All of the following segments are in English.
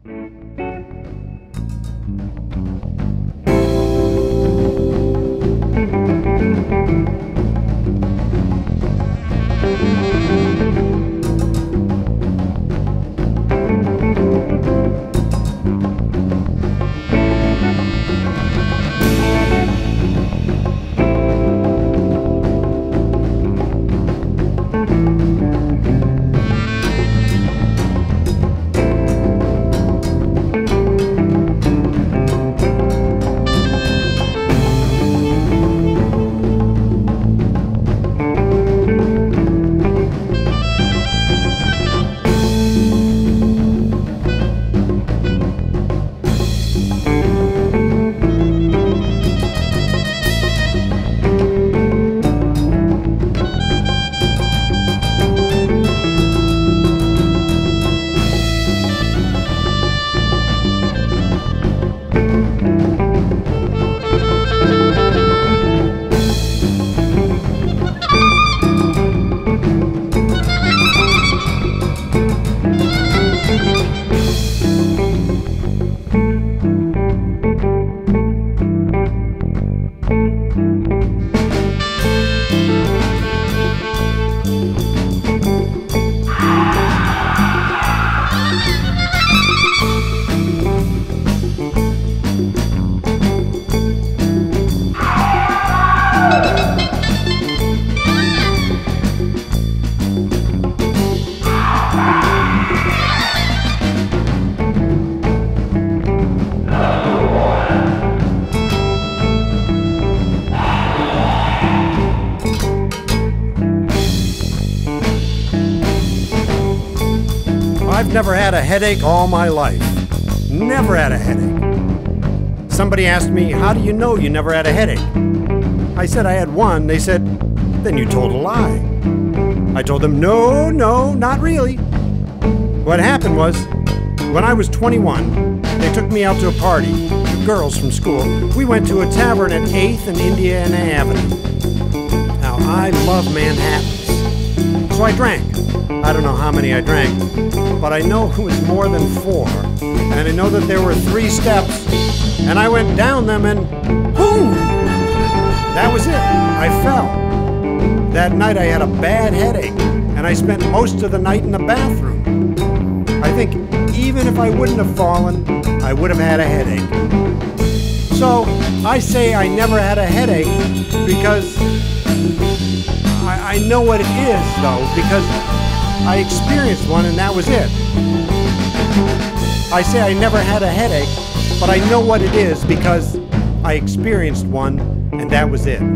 I've never had a headache all my life. Never had a headache. Somebody asked me, how do you know you never had a headache? I said I had one. They said, then you told a lie. I told them, no, not really. What happened was, when I was 21, they took me out to a party with girls from school. We went to a tavern at 8th and Indiana Avenue. Now, I love Manhattans, so I drank. I don't know how many I drank, but I know it was more than 4. And I know that there were 3 steps, and I went down them and boom! That was it. I fell. That night I had a bad headache, and I spent most of the night in the bathroom. I think even if I wouldn't have fallen, I would have had a headache. So I say I never had a headache because I know what it is, though, because I experienced one and that was it. I say I never had a headache, but I know what it is because I experienced one and that was it.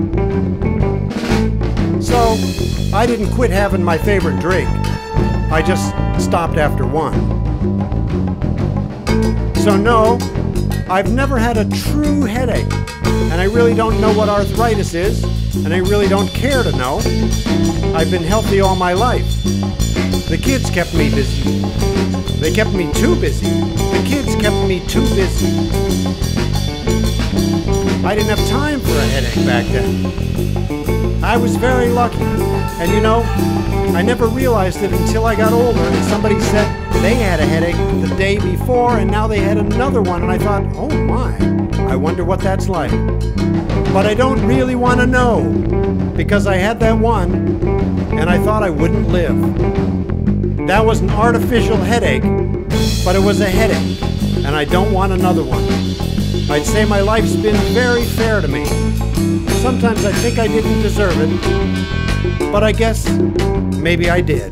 So I didn't quit having my favorite drink. I just stopped after one. So no, I've never had a true headache, and I really don't know what arthritis is, and I really don't care to know. I've been healthy all my life. The kids kept me busy. They kept me too busy. The kids kept me too busy. I didn't have time for a headache back then. I was very lucky. And you know, I never realized it until I got older and somebody said they had a headache the day before and now they had another one, and I thought, oh my, I wonder what that's like. But I don't really want to know, because I had that one and I thought I wouldn't live. That was an artificial headache, but it was a headache, and I don't want another one. I'd say my life's been very fair to me. Sometimes I think I didn't deserve it, but I guess maybe I did.